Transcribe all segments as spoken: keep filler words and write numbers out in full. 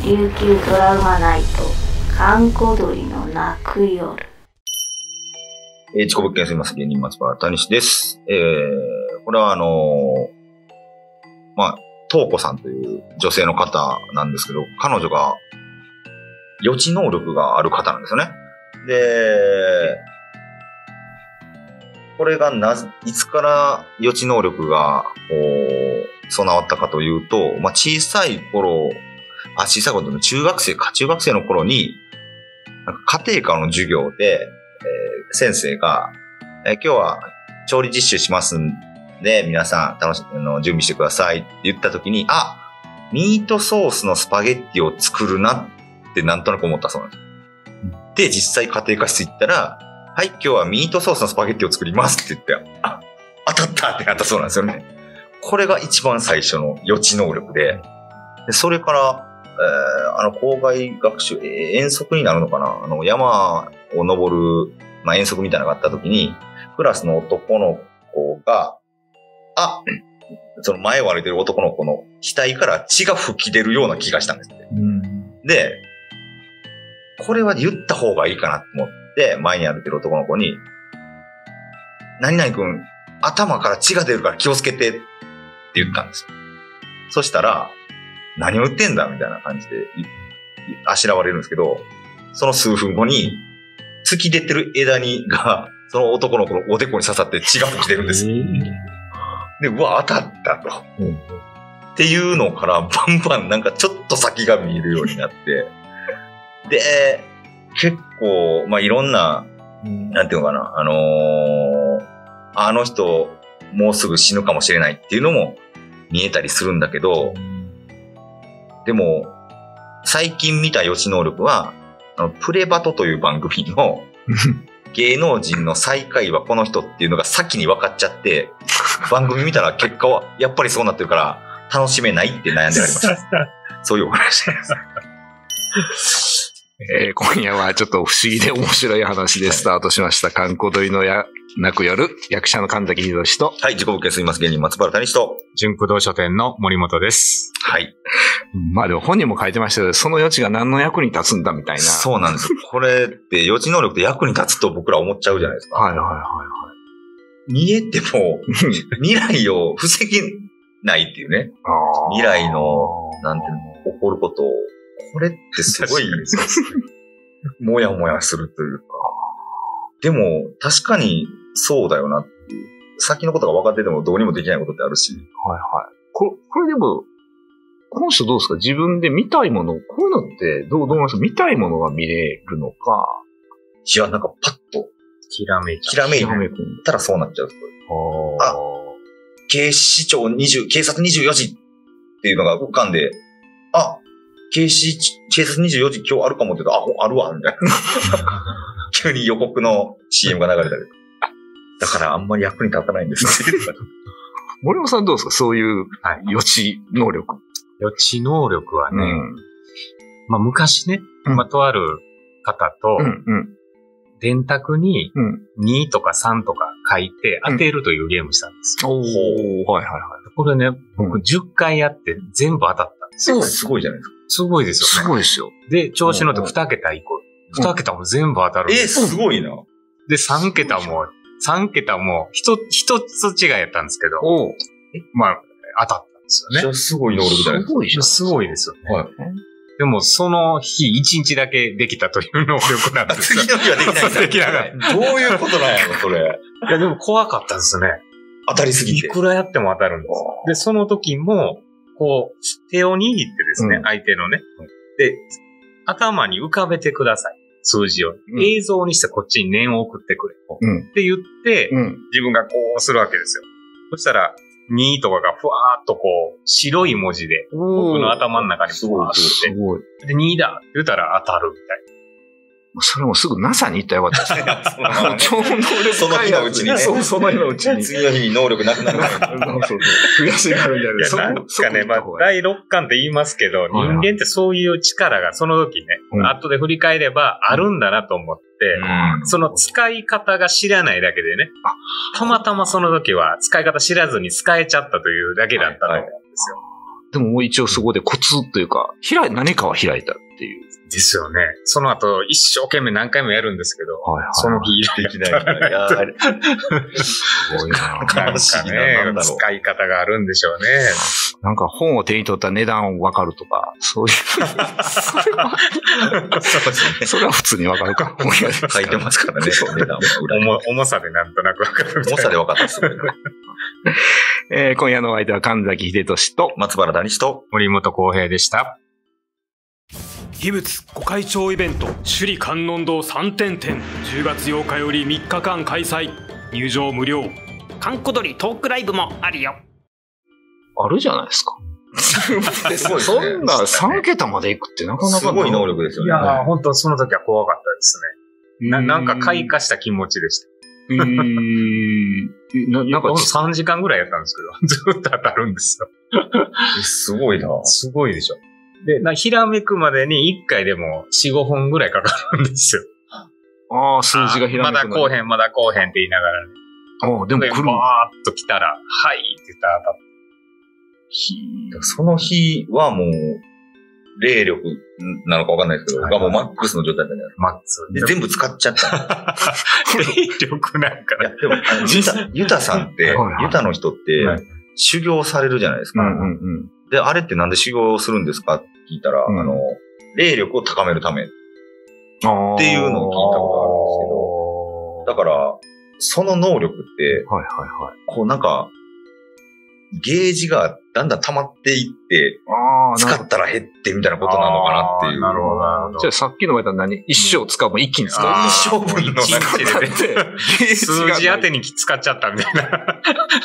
琉球ドラマナイト閑古鳥の泣く夜。 えー、事故物件住みます芸人松原谷志です。えー、これはあのー、まあ、東子さんという女性の方なんですけど、彼女が予知能力がある方なんですよね。で、これがなぜ、いつから予知能力がこう備わったかというと、まあ、小さい頃、あ、小さい頃の中学生か、中学生の頃に、なんか家庭科の授業で、えー、先生が、えー、今日は調理実習しますんで、皆さん楽しあの準備してくださいって言った時に、あ、ミートソースのスパゲッティを作るなってなんとなく思ったそうなんです。うん、で、実際家庭科室行ったら、はい、今日はミートソースのスパゲッティを作りますって言って、あ、当たったってなったそうなんですよね。これが一番最初の予知能力で、でそれから、えー、あの、校外学習、えー、遠足になるのかな、あの、山を登る、まあ、遠足みたいなのがあった時に、クラスの男の子が、あ、その前を歩いてる男の子の額から血が吹き出るような気がしたんですって。うん、で、これは言った方がいいかなと思って、前に歩いてる男の子に、何々君、頭から血が出るから気をつけてって言ったんですよ。そしたら、何を言ってんだみたいな感じであしらわれるんですけど、その数分後に突き出てる枝にがその男の子のおでこに刺さって血が吹き出るんです。で、うわ、当たったと、うん、っていうのからバンバンなんかちょっと先が見えるようになって、で、結構まあいろんな、うん、なんていうのかな、あのー、あの人もうすぐ死ぬかもしれないっていうのも見えたりするんだけど。でも、最近見た予知能力は、あのプレバトという番組の芸能人の最下位はこの人っていうのが先に分かっちゃって、番組見たら結果はやっぱりそうなってるから楽しめないって悩んでありました。そういうお話です。 えー、今夜はちょっと不思議で面白い話でスタートしました。閑古鳥のや泣く夜、役者の神崎秀俊と、 はい、事故物件住みます芸人松原谷志と、 純駆動書店の森本です。 はい。 まあでも本人も書いてましたけど、その予知が何の役に立つんだみたいな。 そうなんです。これって予知能力で役に立つと僕ら思っちゃうじゃないですか。 はいはいはいはい。 見えても未来を防げないっていうね。未来のなんていうの起こることを。これってすごいもやもやするというか。でも確かにそうだよなっていう。先のことが分かっててもどうにもできないことってあるし。はいはい。こ, これでも、この人どうですか？自分で見たいもの、こういうのってどう、どう思います？見たいものが見れるのか。 いや、なんかパッと。 きらめいた。 きらめいたらそうなっちゃう。あ、警視庁にじゅう、警察にじゅうよじっていうのが浮かんで、あ、警視、警察にじゅうよじ今日あるかもって言うと、あ、あるわ、みたいな。急に予告の シーエム が流れたり。だからあんまり役に立たないんです。 森本さんどうですか？そういう予知能力。はい、 予知能力はね、うん、まあ昔ね、うん、まあとある方と、うんうん、電卓ににとかさんとか書いて当てるというゲームしたんですよ。うん、おー、はいはいはい。これね、僕じゅっかいやって全部当たったんですよ。 すごいじゃないですか。 すごいですよね。 すごいですよ。 で、調子乗ってに桁以降。に桁も全部当たるんです。 えー、すごいな。 で、さん桁も、さん桁も一つ違いやったんですけど、おまあ、当たったんですよね。 じゃあすごい能力じゃないですか。すごいじゃん。 すごいですよね。はい。でも、その日、いちにちだけできたという能力なんですよ。 次の日はできないんだ。 できなかった。 どういうことなんやろ、それ。 いや、でも怖かったですね。 当たりすぎて。 いくらやっても当たるんです。で、その時も、こう、手を握ってですね、うん、相手のね、で、頭に浮かべてください。数字を。うん、映像にしてこっちに念を送ってくれ。うん、って言って、うん、自分がこうするわけですよ。そしたら、にとかがふわーっとこう、白い文字で、僕の頭の中にふわーっと出て、で、にだって言ったら当たるみたいな。 それもすぐ ナサ に行ったらよかったですね。超能力その日のうちにね。 そう、その日のうちに。 次の日に能力なくなるから。 そうそう。悔しいからみたいな。 いや、なんかね、まあ、だいろっかんって言いますけど、人間ってそういう力がその時ね、うん、後で振り返ればあるんだなと思って、うん、その使い方が知らないだけでね、たまたまその時は使い方知らずに使えちゃったというだけだったと思うんですよ。 でももう一応そこでコツというか、開い、何かは開いたっていう。 ですよね。その後、一生懸命何回もやるんですけど、 はいはい、 その日できない。いやーすごいな。 なんかね、使い方があるんでしょうね。 なんか本を手に取ったら値段わかるとか、そういう。それは、 そうですね。 それは普通にわかるか。 書いてますからね、値段重重さでなんとなくわかる。 重さでわかったすごいな。 えー、今夜のお相手は神崎秀俊と松原谷と森本浩平でした。 秘仏御開帳イベント首里観音堂さんてんてんじゅうがつようかよりみっかかん開催。入場無料。閑古鳥トークライブもあるよ。 あるじゃないですか。 すごいですね。 そんなさんけたまで行くってなかなかすごい能力ですよね。 いやー、本当その時は怖かったですね。ななんか開花した気持ちでした。 えー、ななんかさんじかんぐらいやったんですけど、ずっと当たるんですよ。 すごいな。 すごいでしょ。で、なひらめくまでにいっかいでもよん、ごふんぐらいかかるんですよ。 ああ、数字がひらめくまで。 まだこうへん、まだこうへんって言いながらね。 ああ、でも来る。 バーッと来たら、はいって言ったら当たって。 その日はもう、霊力なのかわかんないですけど、はい、がもうマックスの状態だったんじゃないですか。 マックス。 で、全部使っちゃった。 霊力なんかいや、でも、あのユタ、ユタさんって、はいはい、ユタの人って、はい、修行されるじゃないですか。 うんうんうん、 で、あれってなんで修行するんですかって聞いたら、うん、あの、霊力を高めるためっていうのを聞いたことあるんですけど、だから、その能力って、 はいはいはい、 こうなんか、ゲージがだんだん溜まっていって、使ったら減ってみたいなことなのかなっていう。 なるほど、なるほど。 じゃあさっきの言ったら何一生使うも一気に使う一生分の一日で出て、数字当てに使っちゃったみたいな。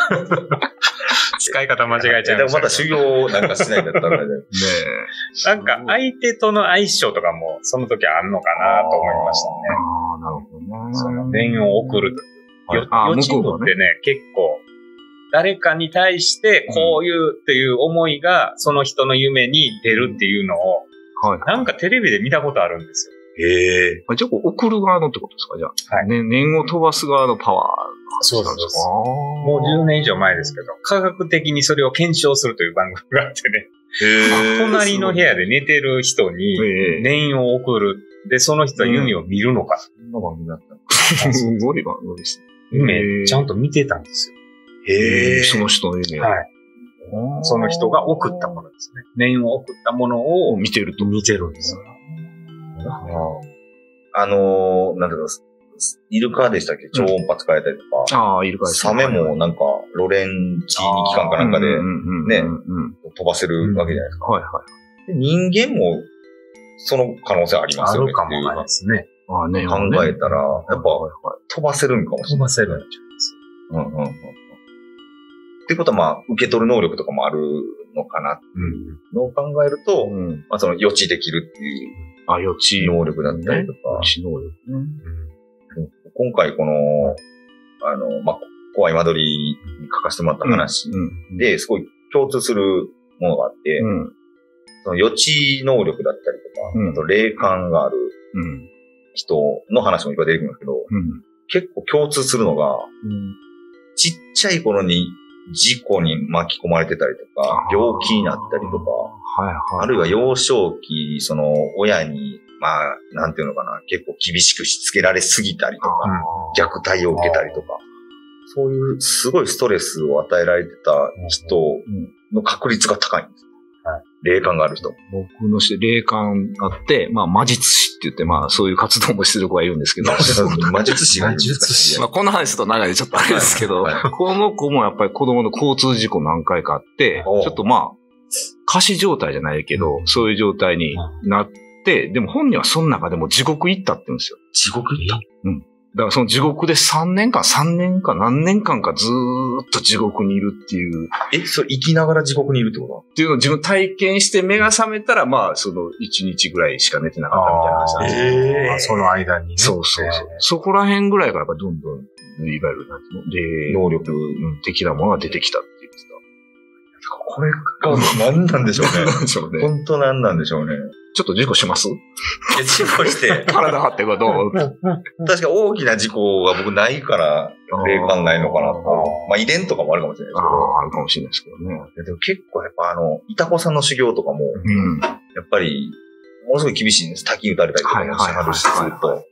使い方間違えちゃいました。 でもまた修行なんかしないんだったらね。ねなんか相手との相性とかもその時あるのかなと思いましたね。 ああ、なるほどね。 その念を送るという。予知夢ってね、結構、誰かに対してこういうっていう思いがその人の夢に出るっていうのを、なんかテレビで見たことあるんですよ。へえ。じゃあ、送る側のってことですかじゃあ。はい。ね、念を飛ばす側のパワー。 そうそうそう。もうじゅうねん以上前ですけど、科学的にそれを検証するという番組があってね。へ隣の部屋で寝てる人に念を送る。で、その人は夢を見るのか。 そんな番組だったのすごい番組です。 夢、ちゃんと見てたんですよ。 へえ、その人の夢を。 はい。その人が送ったものですね。念を送ったものを見てると。 見てるんですよ。 あのー、なんていうか、イルカでしたっけ超音波使えたりとか。 ああ、イルカです。 サメもなんか、ロレンチ機関かなんかで、ね、飛ばせるわけじゃないですか。 はいはい。 人間も、その可能性ありますよね。 あるかもないですね。 ああね。 考えたら、やっぱ、飛ばせるんかもしれない。 飛ばせるんじゃないですか。うんうんうん。ってことは、まあ、受け取る能力とかもあるのかなっていうのを考えると、うん、まあ、その予知できるっていう。 あ、予知。 能力だったりとか。 予知能力ね。 うん、今回、この、あの、まあ、怖い間取りに書かせてもらった話で、すごい共通するものがあって、うん、その予知能力だったりとか、うん、あと霊感がある人の話もいっぱい出てくるんですけど、うん、結構共通するのが、うん、ちっちゃい頃に事故に巻き込まれてたりとか、病気になったりとか、 はいはい、 あるいは幼少期、その親に、まあ、なんていうのかな、結構厳しくしつけられすぎたりとか、虐待を受けたりとか、そういうすごいストレスを与えられてた人の確率が高いんです。はい、霊感がある人。 僕のして霊感があって、まあ魔術師って言って、まあそういう活動もしてる子がいるんですけど。 魔術師がいるんですか？ 魔術師。まあこの話と長いでちょっとあれですけど、はいはい、この子もやっぱり子供の交通事故何回かあって、ちょっとまあ、仮死状態じゃないけど、そういう状態になって、でも本人はその中でも地獄行ったって言うんですよ。 地獄行った？ うん。だからその地獄でさんねんかん、さんねんか何年間かずーっと地獄にいるっていう。 え、それ生きながら地獄にいるってことっていうのを自分体験して目が覚めたら、まあそのいちにちぐらいしか寝てなかったみたいな話なんですよ。 えー、その間にね。 そうそうそう。そこら辺ぐらいからやっぱどんどん、いわゆるなんていうの、霊能力的なものが出てきたって言ってた。 これが何なんでしょうね。何でしょうね。本当何なんでしょうね。 ちょっと事故します？いや、事故して。 体張ってるかどう？ 確か大きな事故が僕ないから、 霊感ないのかなと。まあ遺伝とかもあるかもしれないですけど。 ああ、あるかもしれないですけどね。 でも結構やっぱあの、イタコさんの修行とかも、うん、やっぱり、ものすごい厳しいんです。滝打たれたりとかもしはるし、ずっと。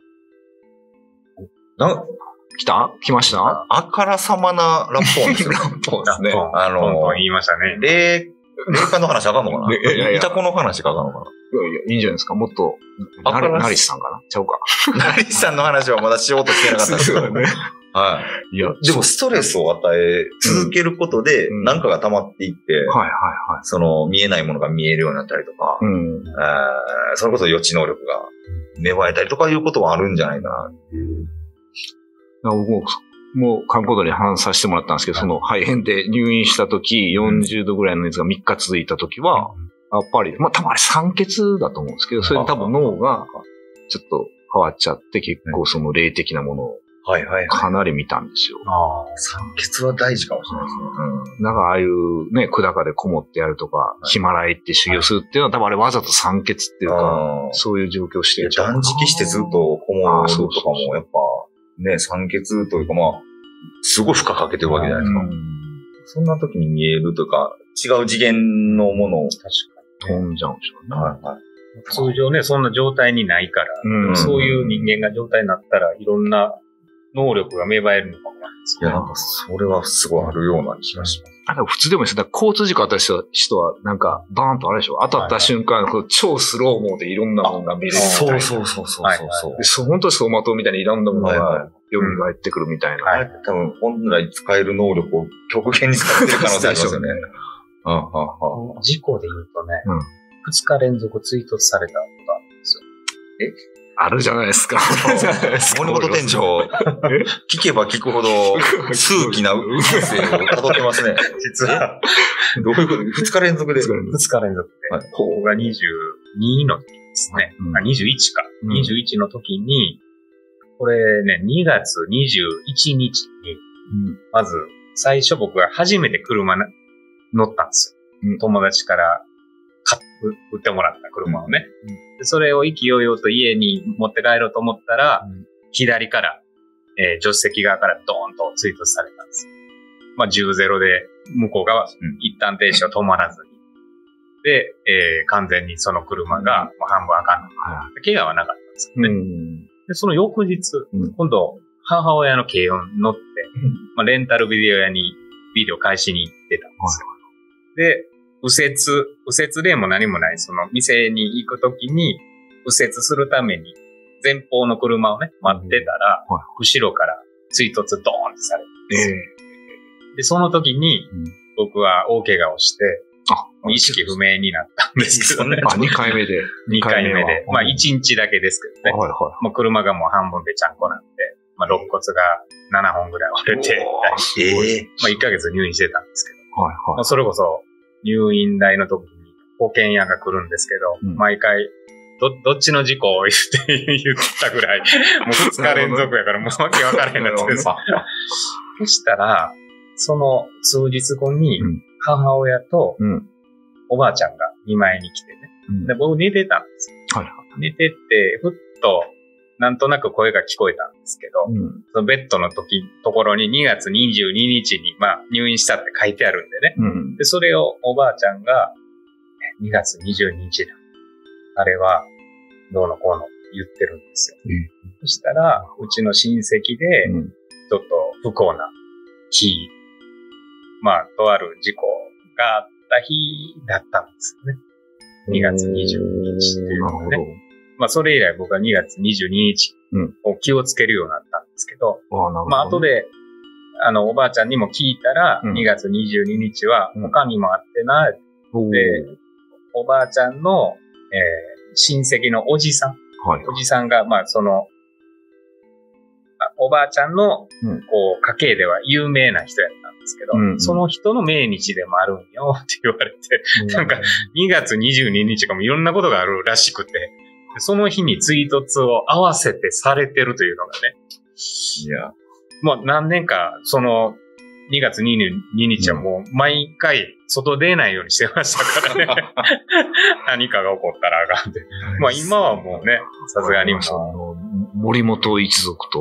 な、 来た来ましたあからさまなラッポンですよ。 ラッポンですね。 あの、トントン言いましたね。 霊、霊感の話あかんのかな、いやいやイタコの話があかんのかな。 いやいや、いいんじゃないですか。もっと、ナリナリスさんかなちゃうか。 ナリスさんの話はまだしようとしてなかったんですけどね。はい。いや、でもストレスを与え続けることで、何かが溜まっていって、うん、はいはいはい。その見えないものが見えるようになったりとか、うん、えー、それこそ予知能力が芽生えたりとかいうことはあるんじゃないかなっていう。 僕も、もう、観光度に話させてもらったんですけど、その肺炎で入院した時、よんじゅうどぐらいの熱がみっか続いた時は、やっぱり、まあ多分あれ酸欠だと思うんですけど、それで多分脳がちょっと変わっちゃって、結構その霊的なものをかなり見たんですよ。 ああ、酸欠は大事かもしれないですね。 うん。なんかああいうね、管でこもってやるとか、ヒマラヤ行って修行するっていうのは多分あれわざと酸欠っていうか、そういう状況をしてる。 断食してずっとこもるとかもやっぱ、ね、酸欠というかまあ、すごい負荷かけてるわけじゃないですか。うん、そんな時に見えるというか、違う次元のものを確かに飛んじゃうんでしょうね。はいはい。 通常ね、そんな状態にないから、うん、そういう人間が状態になったら、いろんな能力が芽生えるのかもなんですよ、ね。いや、なんかそれはすごいあるような気がします。 あ、でも普通でもいいです。だから交通事故あった人は、なんか、バーンとあれでしょ。当たった瞬間、はいはい、超スローモーでいろんなものが見えるみたいな。 そうそうそうそうそうそう、はいはい、 そう。本当に走馬灯みたいにいろんなものが蘇ってくるみたいな。 はいはい、多分、本来使える能力を極限に使ってる可能性ありますよね。 うん、事故で言うとね、うん、ふつか連続追突されたことあるんですよ。 えあるじゃないですか。 森本店長、聞けば聞くほど、数奇な運勢を辿ってますね。 実は。 どういうことふつか連続でふつか連続で。はい、ここがにじゅうにの時ですね。うん、あ、にじゅういちか、うん。にじゅういちの時に、これね、にがつにじゅういちにちに、うん、まず、最初僕が初めて車に乗ったんですよ。うん、友達から買売ってもらった車をね。うんでそれを意気揚々と家に持って帰ろうと思ったら、うん、左から、えー、助手席側からドーンと追突されたんですよ。まあ、じゅうゼロで、向こう側、一旦停止を止まらずに。で、えー、完全にその車がもう半分あかんの。うん、怪我はなかったんですよね。うん、で、その翌日、うん、今度、母親の軽音に乗って、うんまあ、レンタルビデオ屋にビデオ返しに行ってたんですよ。で、右折、右折レーンも何もない、その店に行くときに、右折するために、前方の車をね、待ってたら、うんはい、後ろから追突ドーンってされて、えー、で、その時に、うん、僕は大怪我をして、あ意識不明になったんですけどね。 あ、にかいめで。 にかいめで。まあ、いちにちだけですけどね。はいはい、もう車がもう半分でちゃんこなんで、まあ、肋骨がななほんぐらい折れて、えー、まあ、いっかげつ入院してたんですけど、はいはいまあ、それこそ、入院代の時に保険屋が来るんですけど、うん、毎回、ど、どっちの事故を言って、言ったぐらい、もうふつか連続やからもうわけわからへんなってです。そしたら、その数日後に、母親とおばあちゃんが見舞いに来てね。うん、で僕寝てたんですよ。はい、寝てて、ふっと、なんとなく声が聞こえたんですけど、うん、そのベッドの時、ところににがつにじゅうににちに、まあ、入院したって書いてあるんでね。うん、で、それをおばあちゃんが、にがつにじゅうににちだ。あれは、どうのこうの言ってるんですよ。うん、そしたら、うちの親戚で、ちょっと不幸な日、まあ、とある事故があった日だったんですよね。にがつにじゅうににちっていうのがね。まあ、それ以来僕はにがつにじゅうににちを気をつけるようになったんですけど、うん、まあ、後で、あの、おばあちゃんにも聞いたら、うん、にがつにじゅうににちは他にもあってな、うん、で、おばあちゃんの、えー、親戚のおじさん、はい、おじさんが、まあ、その、おばあちゃんの、うん、こう、家系では有名な人やったんですけど、うんうん、その人の命日でもあるんよって言われて、うん、なんか、にがつにじゅうににちかもいろんなことがあるらしくて、その日に追突を合わせてされてるというのがね。いや。もう何年か、その、にがつにじゅうににちはもう毎回外出ないようにしてましたからね。何かが起こったらあかんって。まあ今はもうね、さすがにもう。 森本一族と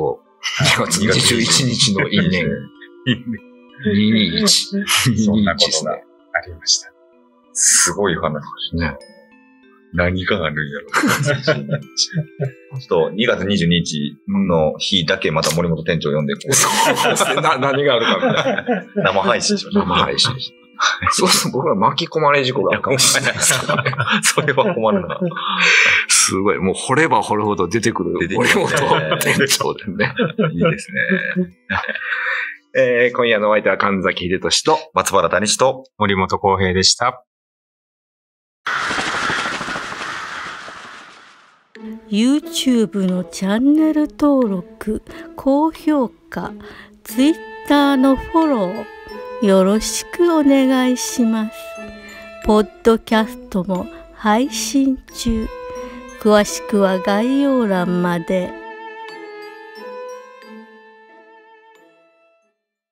にがつにじゅういちにちの因縁。にひゃくにじゅういち。 そんなことがありました。 すごい話ですね。何があるんやろ。ちょっとにがつにじゅうににちの日だけまた森本店長呼んでこう。 そうですね。な、何があるかみたいな。 生配信しましょう。 生配信。そうそう、僕ら巻き込まれ事故があるかもしれないですからね。 それは困るな。 すごい。もう掘れば掘るほど出てくる森本店長でね。 いいですね。 えー、今夜のお相手は神崎秀俊と松原谷志と森本康平でした。 YouTube のチャンネル登録、高評価、Twitter のフォロー、よろしくお願いします。ポッドキャストも配信中。詳しくは概要欄まで。